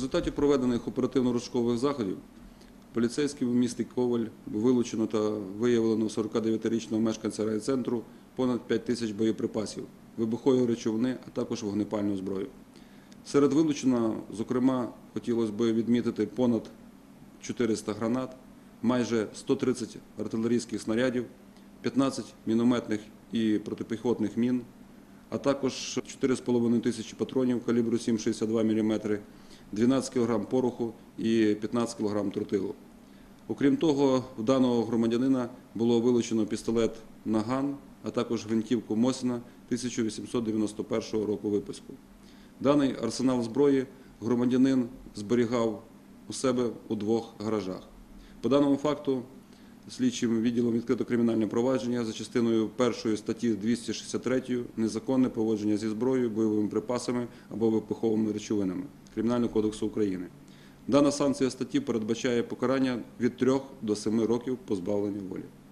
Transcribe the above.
результаті проведених оперативно-розшукових заходів поліцейським у місті Коваль вилучено та виявлено 49-річного мешканця райцентру понад 5 тисяч боєприпасів, вибухові речовини, а також вогнепальну зброю. Серед вилученого, зокрема, хотілося б відмітити понад 400 гранат, майже 130 артилерійських снарядів, 15 мінометних і протипіхотних мін, а також 4,5 тисячі патронів калібру 7,62 мм, 12 кг пороху і 15 кг тротилу. Окрім того, в даного громадянина було вилучено пістолет «Наган», а також гвинтівку «Мосіна» 1891 року випуску. Даний арсенал зброї громадянин зберігав у себе у 2 гаражах. По даному факту слідчим відділом відкрито кримінальне провадження за частиною 1 статті 263 «Незаконне поводження зі зброєю, бойовими припасами або вибуховими речовинами» Кримінального кодексу України. Дана санкція статті передбачає покарання від 3 до 7 років позбавлення волі.